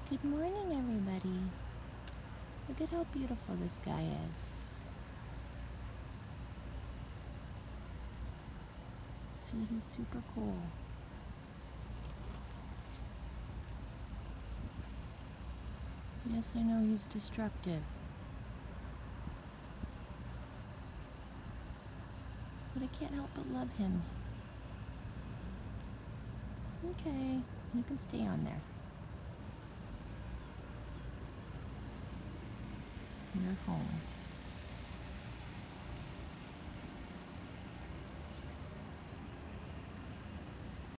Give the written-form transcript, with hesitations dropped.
Good morning, everybody. Look at how beautiful this guy is. See, he's super cool. Yes, I know he's destructive. But I can't help but love him. Okay, you can stay on there. You're home.